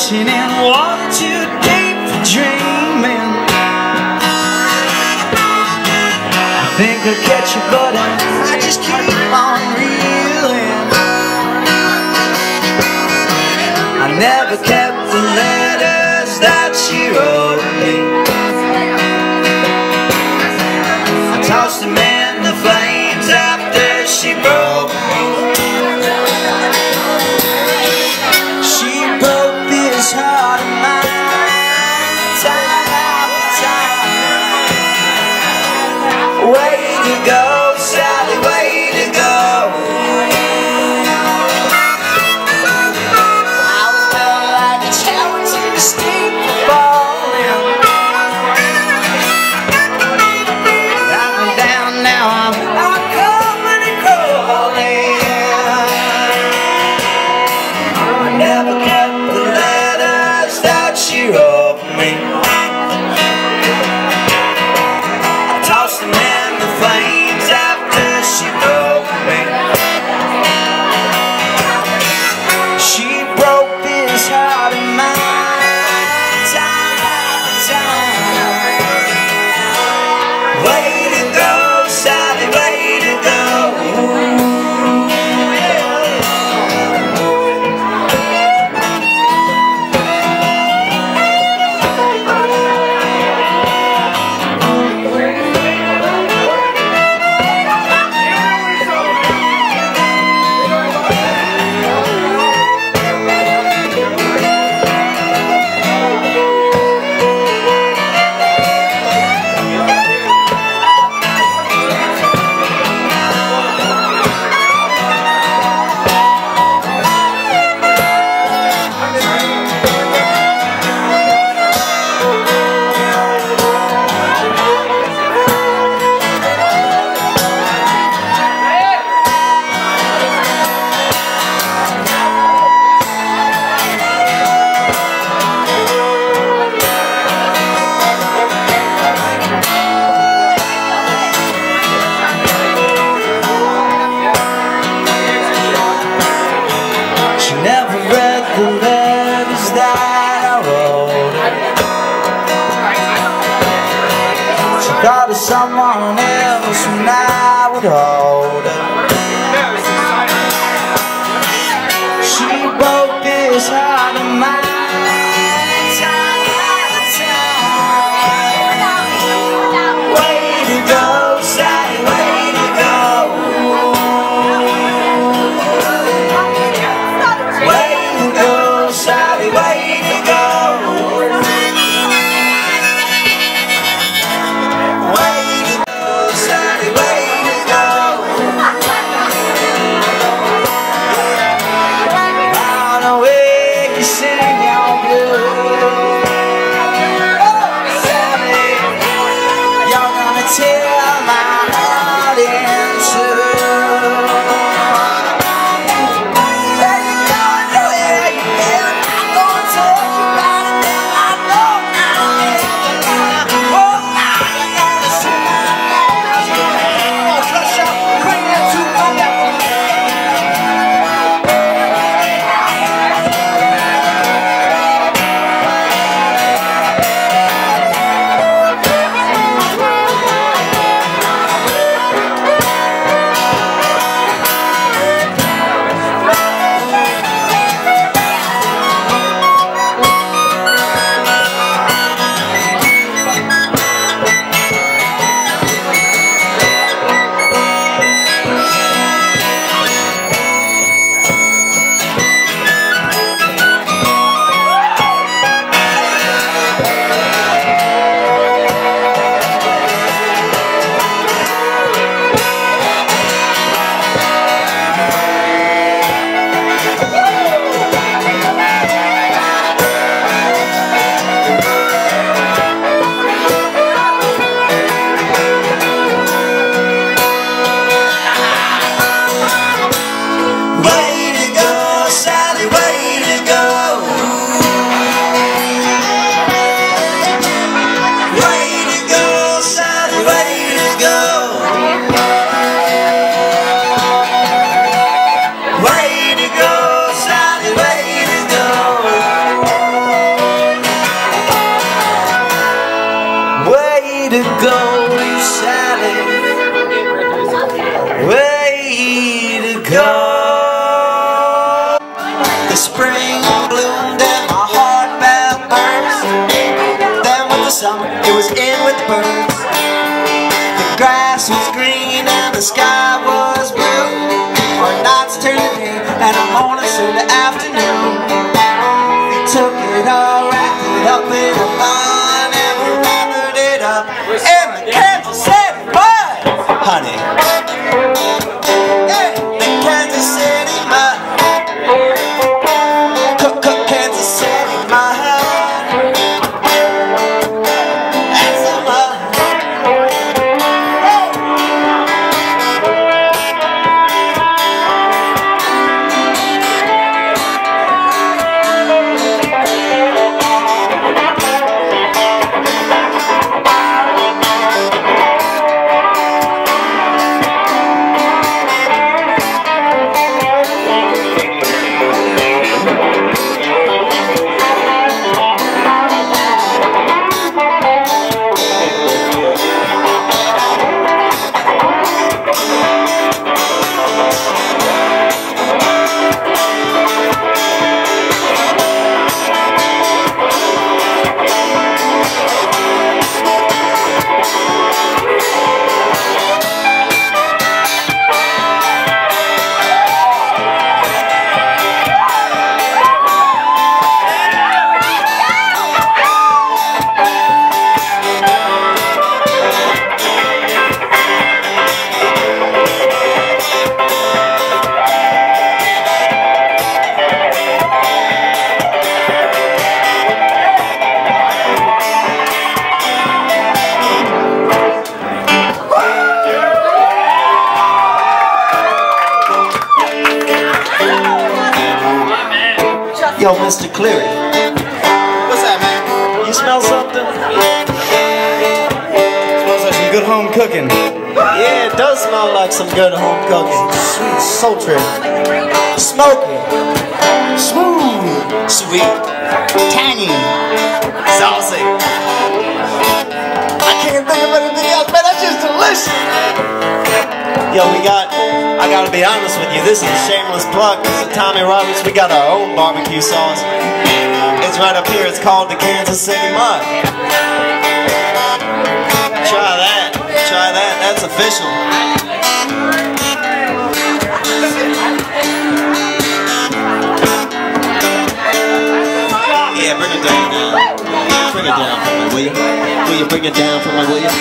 ocean and water too deep for dreaming. I think I'll catch you, but I just keep on reeling. I never kept the letters that she wrote me. I tossed them in the flames after she broke me. She broke this heart of mine time after time. Way to go, Sally, way to go. I was built like a tower to the steep falling. I'm down now, I'm coming and crawling. I never kept the letters that she wrote me. I tossed them in the flames after she broke me. She broke this heart of mine time after time. Way to go, Sally, way to go. Never read the letters that I wrote. She thought of someone else and I would hold her. She broke this heart of mine time after time. Way to go, Sally, way to go. Sally, way to go. Way to go, Sally, way to go. On the way you sing your blues. Sally, you're gonna tear my heart in two. to go, Sally. Way to go. The spring bloomed and my heart felt burst. Then with the summer, it was in with the birds. The grass was green and the sky was blue. Our nights turned to day and our mornings turned to afternoon. We took it all, wrapped it up in a bun, and we gathered it up in the Kansas City mud, honey. Yeah, the Kansas City mud. Kansas City mud. That's the mud. Yo, Mr. Cleary. What's that, man? You smell something? Smells like some good home cooking. Yeah, it does smell like some good home cooking. Sweet, sultry, smoky, smooth, sweet, tangy, saucy. I can't think of anything else, man. That's just delicious. Yo, I gotta be honest with you, this is a shameless plug. This is Tommy Roberts. We got our own barbecue sauce. It's right up here. It's called the Kansas City Mud. Try that. Try that. That's official. Yeah, bring it down now. Bring it down for me, will you? Will you bring it down for me, will you?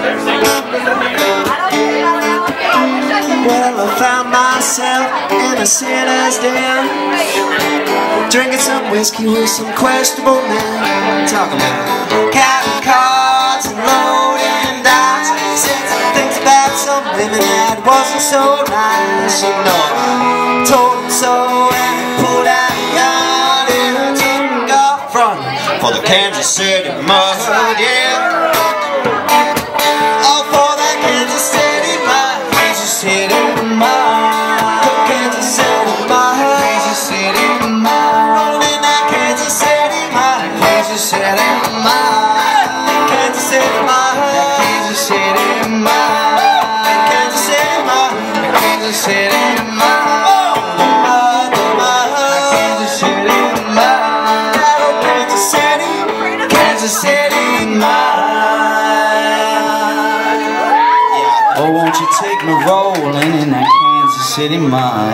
Well, I found myself in a sinner's den, drinking some whiskey with some questionable men. Talking about counting cards and loading dice, said some things about some women that wasn't so nice. You know, I told him so and pulled out a gun and took off running for the Kansas City mud, yeah. All for that Kansas City mud. Kansas City mud. Kansas City mud. Kansas City mud. Rolling in that Kansas City mud. Kansas City mud. Kansas City mud. Kansas City mud. Kansas City mud. Kansas City mud. Kansas City mud. Kansas City. Kansas City mud. Oh, won't you take me rolling in that Kansas City mud?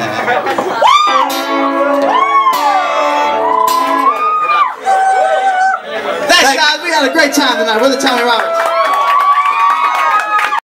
Thanks, guys. We had a great time tonight. We're the Tommy Roberts.